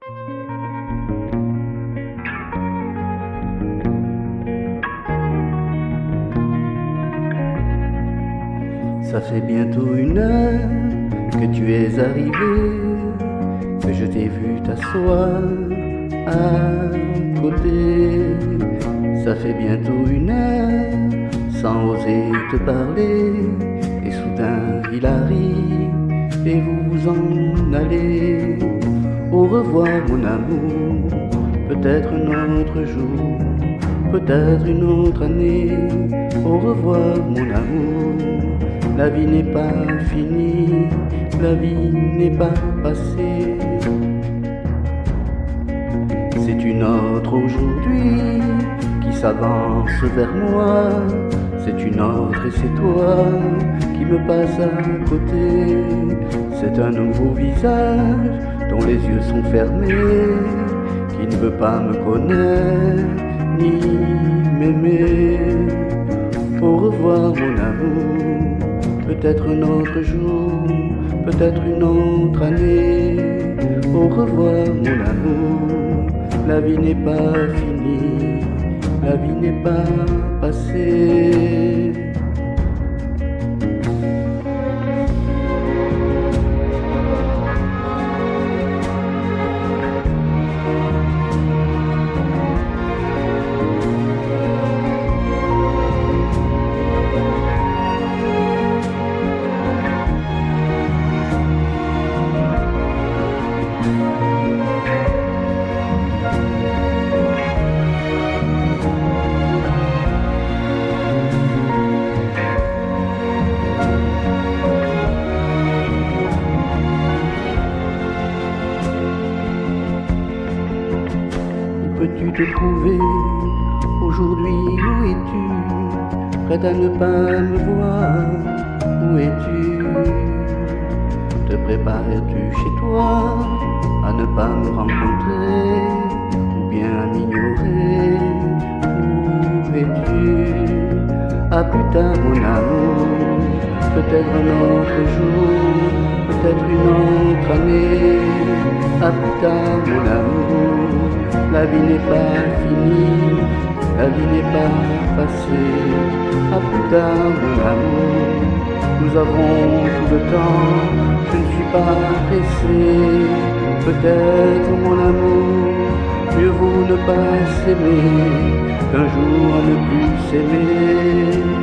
Ça fait bientôt 1 heure que tu es arrivé, que je t'ai vu t'asseoir à côté. Ça fait bientôt 1 heure sans oser te parler, et soudain il arrive et vous vous en allez. Au revoir mon amour, peut-être un autre jour, peut-être une autre année. Au revoir mon amour, la vie n'est pas finie, la vie n'est pas passée. C'est une autre aujourd'hui qui s'avance vers moi, c'est une autre et c'est toi qui me passe à côté. C'est un nouveau visage dont les yeux sont fermés, qui ne veut pas me connaître ni m'aimer. Au revoir mon amour, peut-être un autre jour, peut-être une autre année. Au revoir mon amour, la vie n'est pas finie, la vie n'est pas passée. Peux-tu te trouver aujourd'hui? Où es-tu? Prête à ne pas me voir? Où es-tu? Te prépares-tu chez toi à ne pas me rencontrer, ou bien à m'ignorer? Où es-tu? À plus tard mon amour, peut-être un autre jour, peut-être une autre année. À plus tard mon amour, la vie n'est pas finie, la vie n'est pas passée. À plus tard mon amour, nous avons tout le temps, je ne suis pas pressé. Peut-être mon amour, mieux vaut ne pas s'aimer qu'un jour ne plus s'aimer.